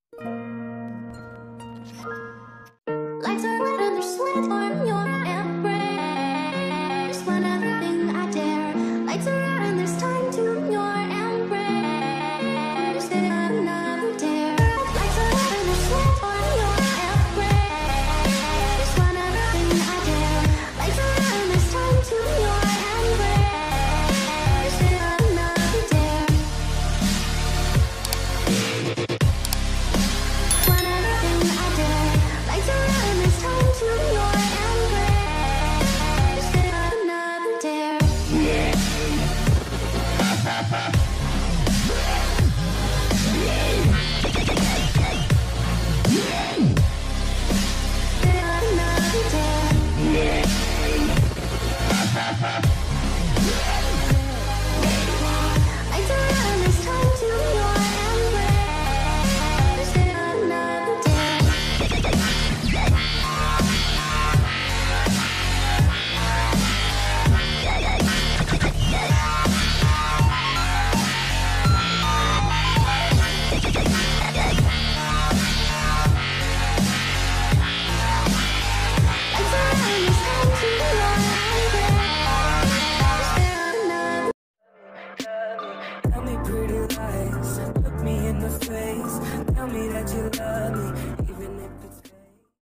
Lights are lit and there's sweat on your embrace. Want everything I dare. Lights are out and there's time to your embrace. Another dare. Lights are lit and there's sweat on your embrace. Want everything I dare. Lights are out and there's time to your embrace. Another dare. Want everything I dare. Lights are out and there's time to your embrace. Another dare. Another dare. Lights are out and there's time to your embrace. Another dare. Lights are out and there's time to your embrace. Tell me pretty lies, look me in the face. Tell me that you love me,